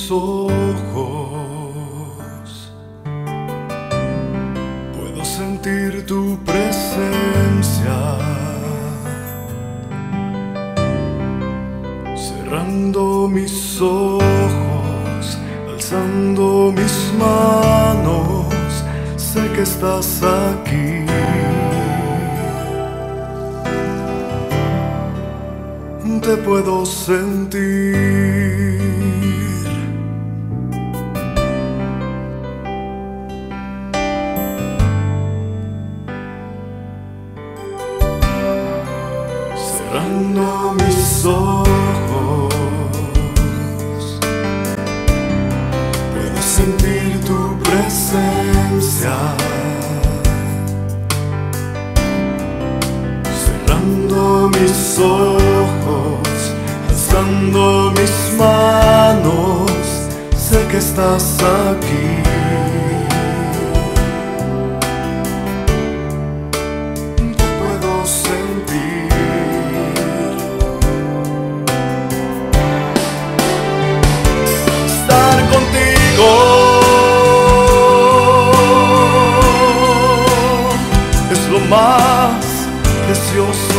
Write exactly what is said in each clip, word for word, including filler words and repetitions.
mis ojos puedo sentir tu presencia. Cerrando mis ojos, alzando mis manos, sé que estás aquí. Te puedo sentir. Cerrando mis ojos, puedo sentir tu presencia. Cerrando mis ojos, alzando mis manos, sé que estás aquí. Te puedo sentir. Estar contigo es lo más precioso.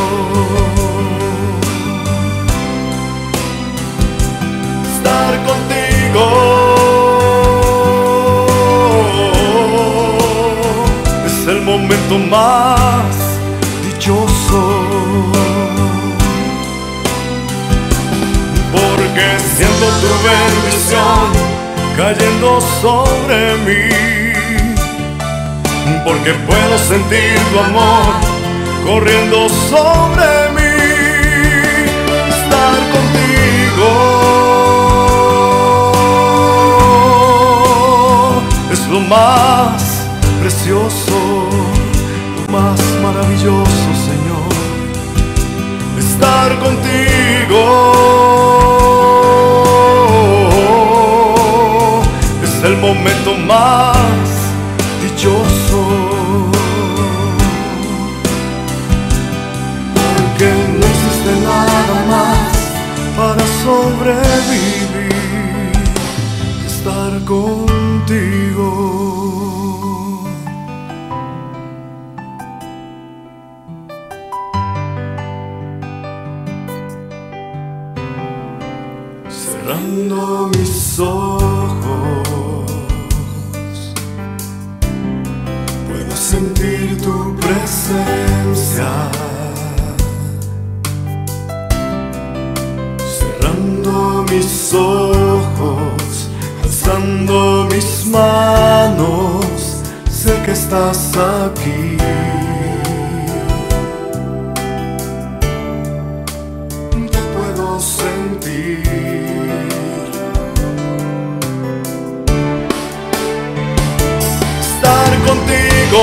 Estar contigo es el momento más dichoso, porque siento tu bendición cayendo sobre mí, porque puedo sentir tu amor corriendo sobre mí. Estar contigo es lo más precioso, lo más maravilloso, Señor. Estar contigo es el momento más dichoso, porque no existe nada más para sobrevivir que estar contigo. Cerrando mis ojos, puedo sentir tu presencia. Cerrando mis ojos, alzando mis manos, sé que estás aquí. Te puedo sentir. Estar contigo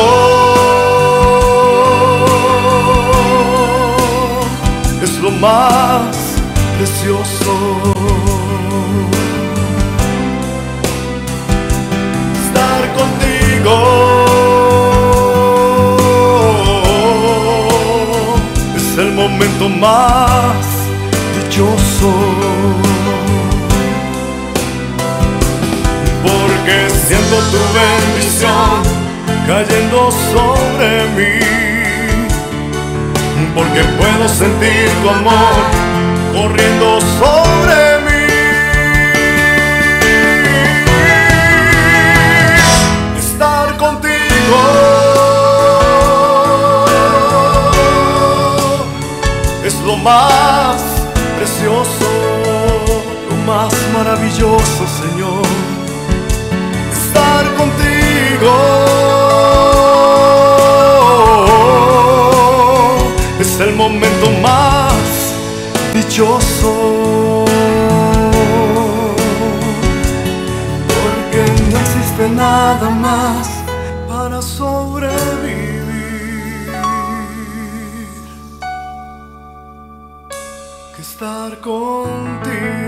es lo más precioso. Estar contigo es el momento más dichoso, porque siento tu bendición cayendo sobre mí, porque puedo sentir tu amor corriendo sobre mí. Estar contigo es lo más precioso, lo más maravilloso, Señor. Estar contigo es el momento más dichoso, porque no existe nada más para sobrevivir que estar contigo.